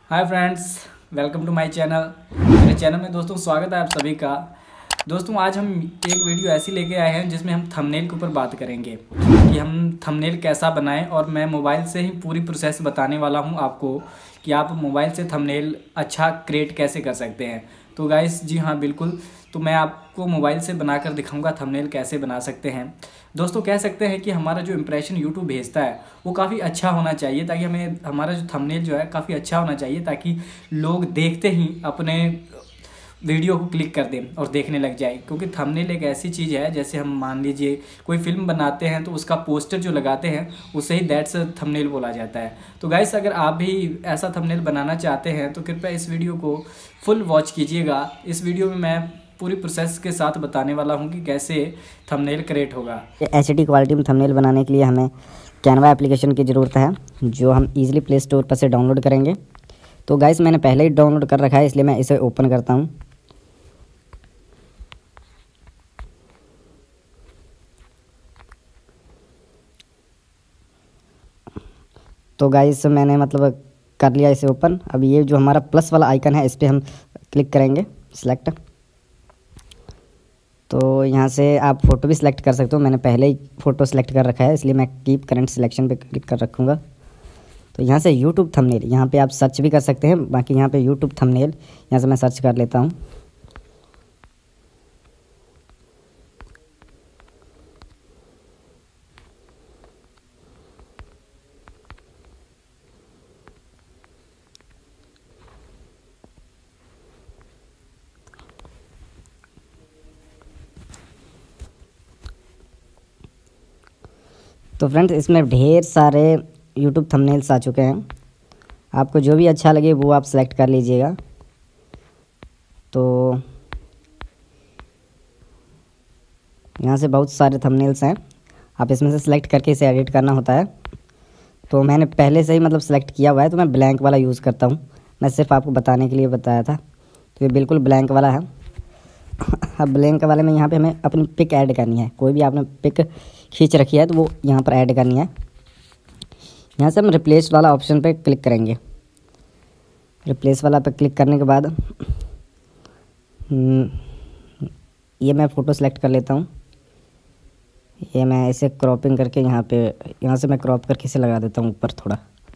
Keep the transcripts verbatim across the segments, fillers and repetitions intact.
Hi friends, welcome to my channel. मेरे channel में दोस्तों स्वागत है आप सभी का। दोस्तों आज हम एक वीडियो ऐसी लेके आए हैं जिसमें हम थंबनेल के ऊपर बात करेंगे कि हम थंबनेल कैसा बनाएं, और मैं मोबाइल से ही पूरी प्रोसेस बताने वाला हूं आपको कि आप मोबाइल से थंबनेल अच्छा क्रिएट कैसे कर सकते हैं। तो गाइस जी हाँ बिल्कुल, तो मैं आपको मोबाइल से बनाकर दिखाऊंगा थंबनेल कैसे बना सकते हैं। दोस्तों कह सकते हैं कि हमारा जो इंप्रेशन यूट्यूब भेजता है वो काफ़ी अच्छा होना चाहिए, ताकि हमें हमारा जो थंबनेल जो है काफ़ी अच्छा होना चाहिए, ताकि लोग देखते ही अपने वीडियो को क्लिक कर दें और देखने लग जाए। क्योंकि थंबनेल एक ऐसी चीज़ है, जैसे हम मान लीजिए कोई फिल्म बनाते हैं तो उसका पोस्टर जो लगाते हैं उसे ही दैट्स थंबनेल बोला जाता है। तो गाइस अगर आप भी ऐसा थंबनेल बनाना चाहते हैं तो कृपया इस वीडियो को फुल वॉच कीजिएगा। इस वीडियो में मैं पूरी प्रोसेस के साथ बताने वाला हूं कि कैसे थंबनेल क्रिएट होगा। एच डी क्वालिटी में थंबनेल बनाने के लिए हमें कैनवा एप्लीकेशन की ज़रूरत है, जो हम इजीली प्ले स्टोर पर से डाउनलोड करेंगे। तो गाइस मैंने पहले ही डाउनलोड कर रखा है, इसलिए मैं इसे ओपन करता हूं। तो गाइस मैंने मतलब कर लिया इसे ओपन। अब ये जो हमारा प्लस वाला आइकन है इस पर हम क्लिक करेंगे, सिलेक्ट। तो यहाँ से आप फ़ोटो भी सिलेक्ट कर सकते हो। मैंने पहले ही फ़ोटो सिलेक्ट कर रखा है, इसलिए मैं कीप करंट सिलेक्शन पे क्लिक कर रखूँगा। तो यहाँ से यूट्यूब थंबनेल, यहाँ पे आप सर्च भी कर सकते हैं, बाकी यहाँ पे यूट्यूब थंबनेल यहाँ से मैं सर्च कर लेता हूँ। तो फ्रेंड्स इसमें ढेर सारे यूट्यूब थंबनेल्स आ चुके हैं, आपको जो भी अच्छा लगे वो आप सेलेक्ट कर लीजिएगा। तो यहाँ से बहुत सारे थंबनेल्स हैं, आप इसमें से सिलेक्ट करके इसे एडिट करना होता है। तो मैंने पहले से ही मतलब सेलेक्ट किया हुआ है, तो मैं ब्लैंक वाला यूज़ करता हूँ। मैं सिर्फ आपको बताने के लिए बताया था। तो ये बिल्कुल ब्लैंक वाला है। अब ब्लैंक वाले में यहाँ पे हमें अपनी पिक ऐड करनी है। कोई भी आपने पिक खींच रखी है तो वो यहाँ पर ऐड करनी है। यहाँ से हम रिप्लेस वाला ऑप्शन पे क्लिक करेंगे। रिप्लेस वाला पे क्लिक करने के बाद ये मैं फ़ोटो सेलेक्ट कर लेता हूँ। ये मैं इसे क्रॉपिंग करके यहाँ पे यहाँ से मैं क्रॉप करके इसे लगा देता हूँ ऊपर थोड़ा।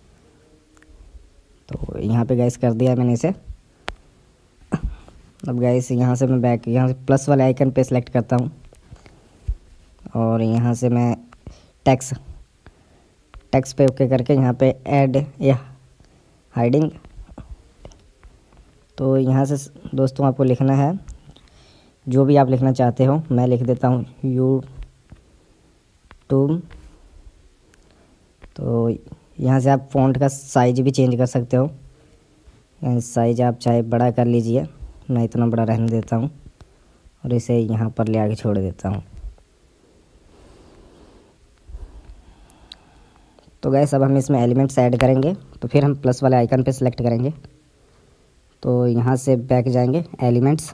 तो यहाँ पे गाइस कर दिया मैंने इसे। अब गाइस यहाँ से मैं बैक यहाँ से प्लस वाले आइकन पे सेलेक्ट करता हूँ, और यहाँ से मैं टेक्स्ट टेक्स्ट पे ओके करके यहाँ पे ऐड या हाइडिंग। तो यहाँ से दोस्तों आपको लिखना है जो भी आप लिखना चाहते हो। मैं लिख देता हूँ यूट्यूब। तो यहाँ से आप फ़ॉन्ट का साइज भी चेंज कर सकते हो, साइज आप चाहे बड़ा कर लीजिए। मैं इतना बड़ा रहने देता हूँ और इसे यहाँ पर ले आके छोड़ देता हूँ। तो गैस अब हम इसमें एलिमेंट्स ऐड करेंगे, तो फिर हम प्लस वाले आइकन पे सेलेक्ट करेंगे। तो यहाँ से बैक जाएंगे एलिमेंट्स।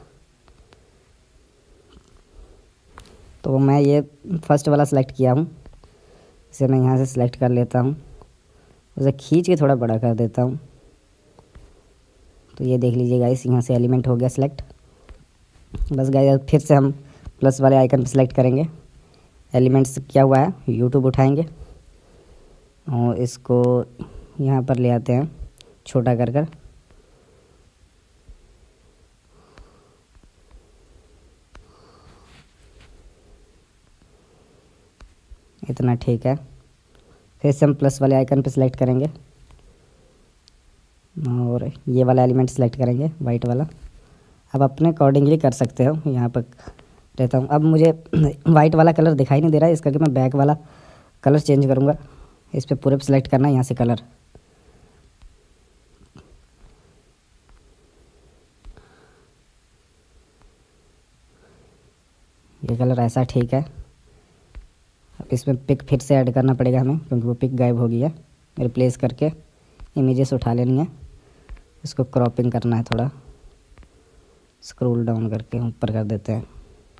तो मैं ये फर्स्ट वाला सेलेक्ट किया हूँ, इसे मैं यहाँ से सेलेक्ट कर लेता हूँ, उसे खींच के थोड़ा बड़ा कर देता हूँ। तो ये देख लीजिए गाइस, यहाँ से एलिमेंट हो गया सेलेक्ट। बस गाइस फिर से हम प्लस वाले आइकन पर सेलेक्ट करेंगे। एलिमेंट्स क्या हुआ है, यूट्यूब उठाएंगे और इसको यहाँ पर ले आते हैं छोटा कर कर। इतना ठीक है। फिर से हम प्लस वाले आइकन पे सेलेक्ट करेंगे और ये वाला एलिमेंट सेलेक्ट करेंगे, वाइट वाला। अब अपने अकॉर्डिंगली कर सकते हो। यहाँ पर रहता हूँ। अब मुझे वाइट वाला कलर दिखाई नहीं दे रहा है, इस करके मैं बैक वाला कलर चेंज करूँगा। इस पर पूरे सेलेक्ट करना है यहाँ से कलर। ये कलर ऐसा ठीक है। अब इसमें पिक फिर से ऐड करना पड़ेगा हमें, क्योंकि वो पिक गायब हो गई है। रिप्लेस करके इमेजेस उठा लेनी है, इसको क्रॉपिंग करना है, थोड़ा स्क्रॉल डाउन करके ऊपर कर देते हैं।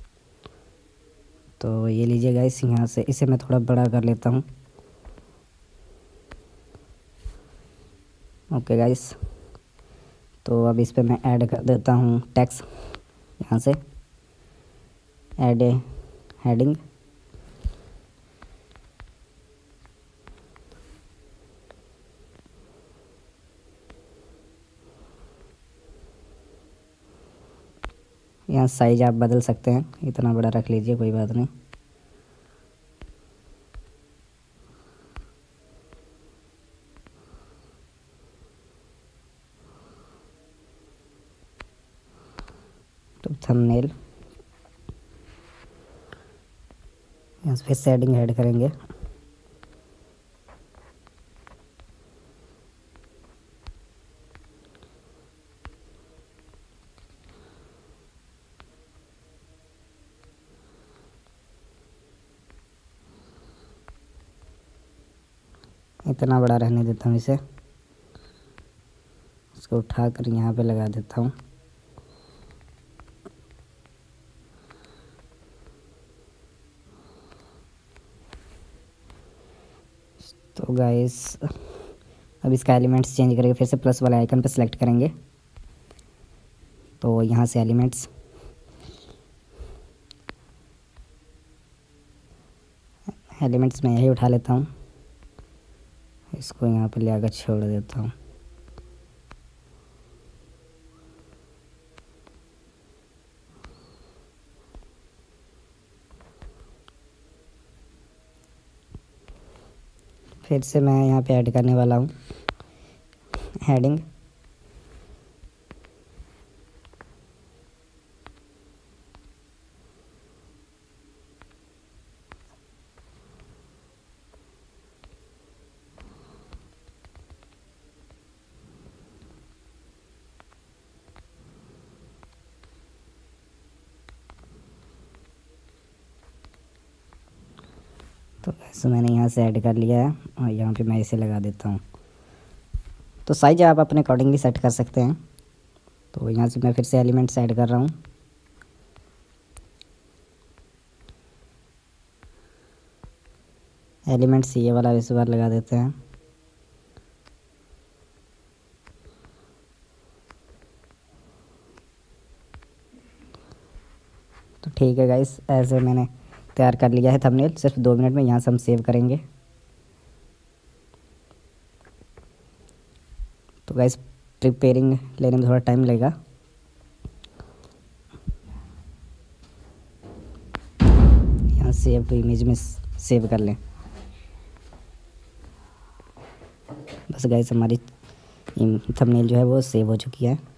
तो ये लीजिए गाइस, यहाँ से इसे मैं थोड़ा बड़ा कर लेता हूँ। ओके गाइस, तो अब इस पे मैं ऐड कर देता हूँ टेक्स्ट, यहाँ से ऐड हेडिंग। यहाँ साइज आप बदल सकते हैं, इतना बड़ा रख लीजिए, कोई बात नहीं। तो थंबनेल यहाँ से फिर शेडिंग ऐड करेंगे। इतना बड़ा रहने देता हूँ इसे, इसको उठाकर यहाँ पे लगा देता हूँ। तो गाइस अब इसका एलिमेंट्स चेंज करेंगे, फिर से प्लस वाले आइकन पे सेलेक्ट करेंगे। तो यहाँ से एलिमेंट्स, एलिमेंट्स मैं यही उठा लेता हूँ, इसको यहाँ पे ले आकर छोड़ देता हूँ। फिर से मैं यहाँ पे ऐड करने वाला हूँ हेडिंग। तो ऐसे मैंने यहाँ से ऐड कर लिया है और यहाँ पे मैं इसे लगा देता हूँ। तो साइज आप अपने अकॉर्डिंगली सेट कर सकते हैं। तो यहाँ से मैं फिर से एलिमेंट्स ऐड कर रहा हूँ। एलिमेंट्स ये वाला इस बार लगा देते हैं। तो ठीक है गाइस, ऐसे मैंने तैयार कर लिया है थंबनेल। सिर्फ दो मिनट में यहाँ से हम सेव करेंगे। तो गाइस प्रिपेयरिंग लेने में थोड़ा टाइम लगेगा। यहाँ सेव टू इमेज में सेव कर लें। बस गाइस हमारी थंबनेल जो है वो सेव हो चुकी है।